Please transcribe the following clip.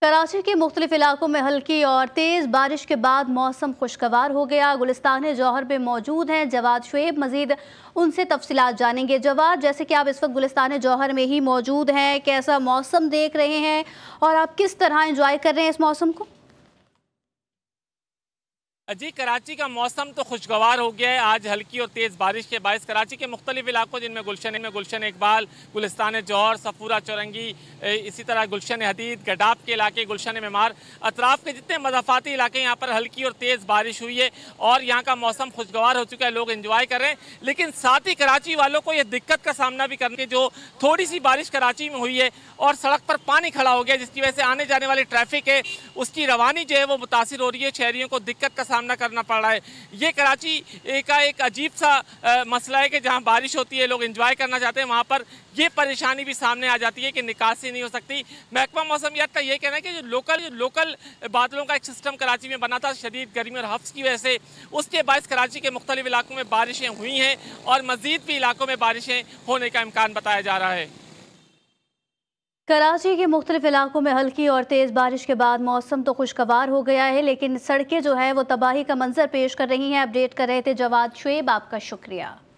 कराची के मुख्तलिफ इलाकों में हल्की और तेज़ बारिश के बाद मौसम खुशगवार हो गया। गुलिस्तान जौहर में मौजूद हैं जवाद शुएब, मजीद उनसे तफसीलात जानेंगे। जवाद, जैसे कि आप इस वक्त गुलिस्तान जौहर में ही मौजूद हैं, कैसा मौसम देख रहे हैं और आप किस तरह एंजॉय कर रहे हैं इस मौसम को? जी, कराची का मौसम तो खुशगवार हो गया है। आज हल्की और तेज़ बारिश के बायस कराची के मुख्तलिफ इलाकों जिनमें गुलशन इकबाल, गुलिस्तान जौहर, सफूरा चौरंगी, इसी तरह गुलशन हदीद, गडाब के इलाके, गुलशन मेमार, अतराफ़ के जितने मज़ाफ़ाती इलाके यहाँ पर हल्की और तेज़ बारिश हुई है और यहाँ का मौसम खुशगवार हो चुका है, लोग इन्जॉय कर रहे हैं। लेकिन साथ ही कराची वालों को ये दिक्कत का सामना भी करने, जो थोड़ी सी बारिश कराची में हुई है और सड़क पर पानी खड़ा हो गया, जिसकी वजह से आने जाने वाली ट्रैफिक है उसकी रवानी जो है वो मुतासिर हो रही है। शहरियों को दिक्कत का सामना करना पड़ रहा है। ये कराची का एक अजीब सा मसला है कि जहां बारिश होती है, लोग एंजॉय करना चाहते हैं, वहां पर ये परेशानी भी सामने आ जाती है कि निकासी नहीं हो सकती। महकमा मौसमियात का ये कहना है कि जो लोकल बादलों का एक सिस्टम कराची में बना था शदीद गर्मी और हफ्स की वजह से, उसके बायस कराची के मुख्तलिफ इलाकों में बारिशें हुई हैं और मजीद भी इलाकों में बारिशें होने का इम्कान बताया जा रहा है। कराची के मुख्तलिफ इलाकों में हल्की और तेज़ बारिश के बाद मौसम तो खुशगवार हो गया है, लेकिन सड़कें जो है वो तबाही का मंजर पेश कर रही हैं। अपडेट कर रहे थे जवाद शुएब, आपका शुक्रिया।